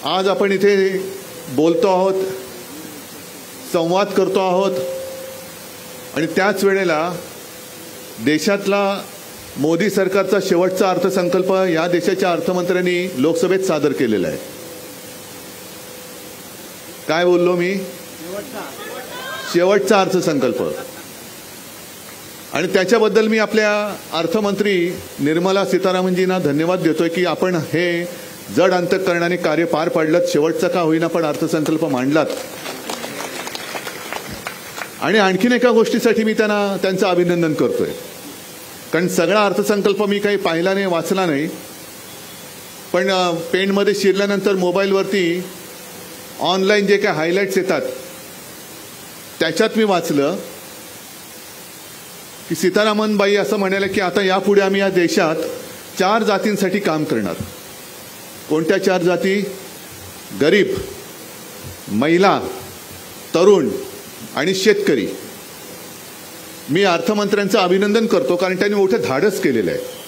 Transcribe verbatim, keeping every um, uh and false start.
आज आपण इथे बोलतो आहोत, संवाद करतो आहोत आणि त्याच वेळेला देशातला मोदी सरकारचा शेवटचा अर्थसंकल्प या देशाच्या अर्थमंत्र्यांनी लोकसभेत सादर केलेला आहे. काय बोललो मी? शेवटचा अर्थसंकल्प. आणि त्याच्याबद्दल मी आपल्या अर्थमंत्री निर्मला सीतारामनजींना धन्यवाद देतोय की आपण हे जड अंतःकरणाने कार्य पार पाडलं. शेवटचा का होईना पण अर्थसंकल्प मांडलात. आणि आणखीन एका गोष्टीसाठी मी त्यांना त्यांचं अभिनंदन करतोय, कारण सगळा अर्थसंकल्प मी काही पाहिला नाही, वाचला नाही, पण पेनमध्ये शिरल्यानंतर मोबाईलवरती ऑनलाईन जे काही हायलाइट्स येतात त्याच्यात मी वाचलं की सीतारामनबाई असं म्हणाले की आता यापुढे आम्ही या देशात चार जातींसाठी काम करणार. कोणत्या चार जाती? गरीब, महिला, तरुण आणि शेतकरी. मी अर्थमंत्र्यांचं अभिनंदन करतो, कारण त्यांनी मोठं धाडस केलेलं आहे.